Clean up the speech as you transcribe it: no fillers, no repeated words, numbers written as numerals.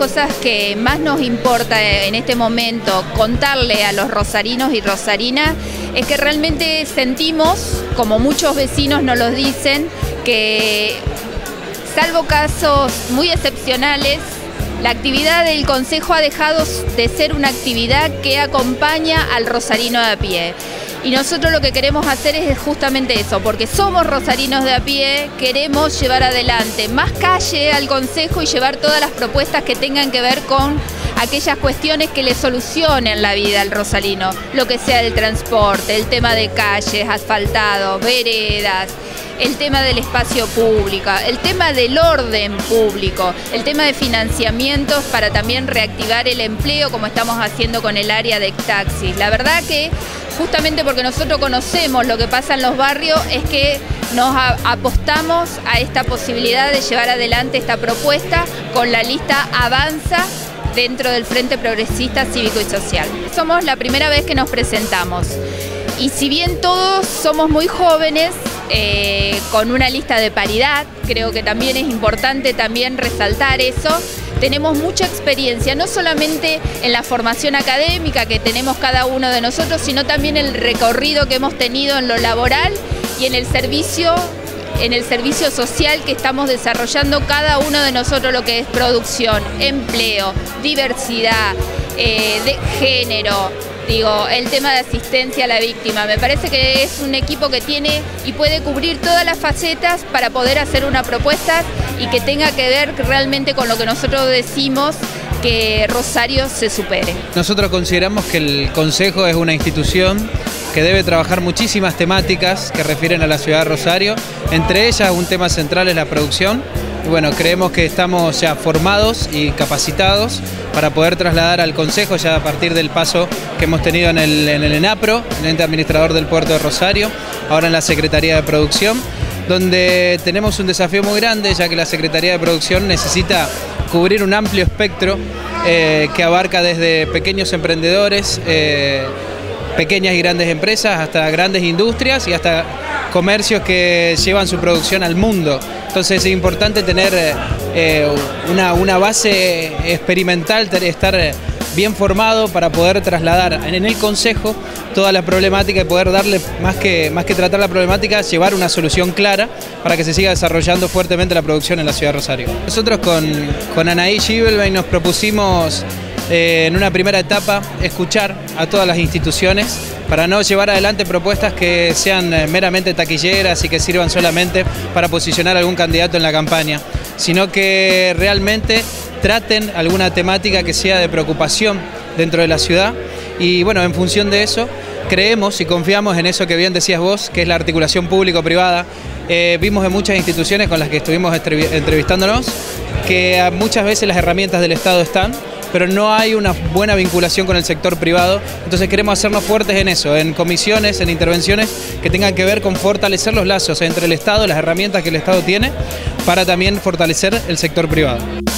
cosas que más nos importa en este momento contarle a los rosarinos y rosarinas es que realmente sentimos, como muchos vecinos nos lo dicen, que salvo casos muy excepcionales, la actividad del Consejo ha dejado de ser una actividad que acompaña al rosarino de a pie. Y nosotros lo que queremos hacer es justamente eso, porque somos rosarinos de a pie, queremos llevar adelante más calle al Consejo y llevar todas las propuestas que tengan que ver con aquellas cuestiones que le solucionen la vida al rosarino, lo que sea del transporte, el tema de calles, asfaltados, veredas, el tema del espacio público, el tema del orden público, el tema de financiamientos para también reactivar el empleo como estamos haciendo con el área de taxis. La verdad que justamente porque nosotros conocemos lo que pasa en los barrios es que nos apostamos a esta posibilidad de llevar adelante esta propuesta con la lista Avanza dentro del Frente Progresista Cívico y Social. Somos la primera vez que nos presentamos y si bien todos somos muy jóvenes, con una lista de paridad, creo que también es importante también resaltar eso. Tenemos mucha experiencia, no solamente en la formación académica que tenemos cada uno de nosotros, sino también el recorrido que hemos tenido en lo laboral y en el servicio social que estamos desarrollando cada uno de nosotros, lo que es producción, empleo, diversidad, de género. Digo, el tema de asistencia a la víctima, me parece que es un equipo que tiene y puede cubrir todas las facetas para poder hacer una propuesta y que tenga que ver realmente con lo que nosotros decimos, que Rosario se supere. Nosotros consideramos que el Consejo es una institución que debe trabajar muchísimas temáticas que refieren a la ciudad de Rosario, entre ellas un tema central es la producción. Y bueno, creemos que estamos ya formados y capacitados para poder trasladar al Consejo ya a partir del paso que hemos tenido en el ENAPRO, el ente administrador del puerto de Rosario, ahora en la Secretaría de Producción, donde tenemos un desafío muy grande, ya que la Secretaría de Producción necesita cubrir un amplio espectro que abarca desde pequeños emprendedores, pequeñas y grandes empresas, hasta grandes industrias y hasta comercios que llevan su producción al mundo. Entonces es importante tener una base experimental, estar bien formado para poder trasladar en el Consejo toda la problemática y poder darle, más que tratar la problemática, llevar una solución clara para que se siga desarrollando fuertemente la producción en la ciudad de Rosario. Nosotros con Anaí Gibelbein nos propusimos en una primera etapa escuchar a todas las instituciones para no llevar adelante propuestas que sean meramente taquilleras y que sirvan solamente para posicionar a algún candidato en la campaña, sino que realmente traten alguna temática que sea de preocupación dentro de la ciudad y bueno, en función de eso creemos y confiamos en eso que bien decías vos, que es la articulación público-privada. Vimos en muchas instituciones con las que estuvimos entrevistándonos que muchas veces las herramientas del Estado están, pero no hay una buena vinculación con el sector privado, entonces queremos hacernos fuertes en eso, en comisiones, en intervenciones que tengan que ver con fortalecer los lazos entre el Estado, las herramientas que el Estado tiene, para también fortalecer el sector privado.